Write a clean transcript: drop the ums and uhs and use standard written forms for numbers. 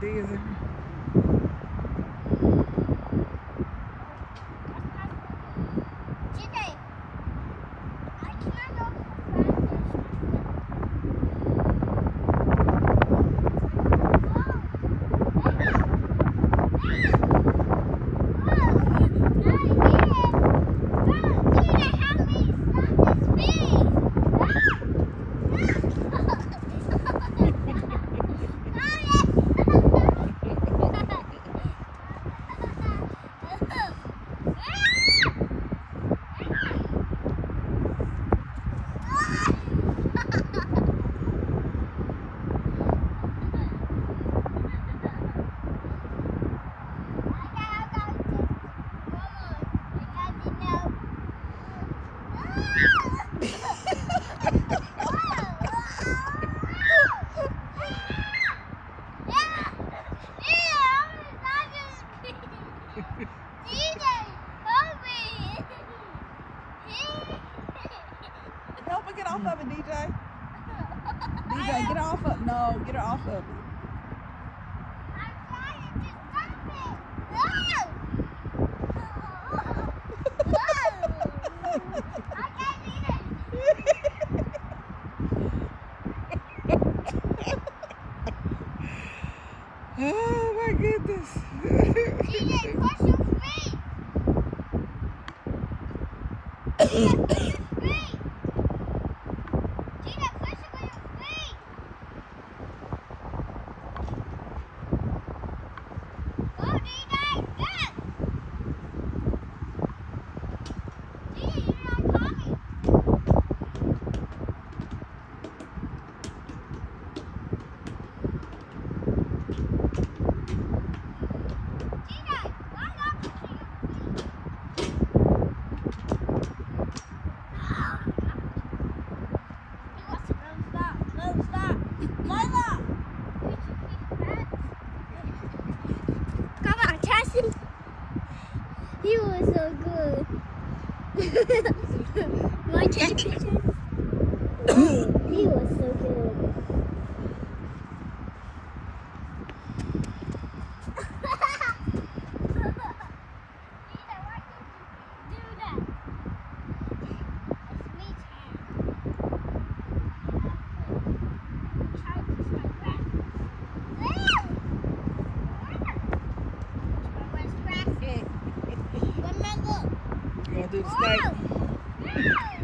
dizzy. Help her get off of it, DJ. DJ, get off of it. No, get her off of it. I'm trying to stop it. No! I can't eat it. Oh my goodness. DJ, push your feet. DJ, push your feet. DJ, push it with your feet. Go, DJ. Good. DJ, you're not coming. DJ, why not pushing your feet? Come on, Chassie. He was so good. My Chassie. He was so good. You want to do the snake?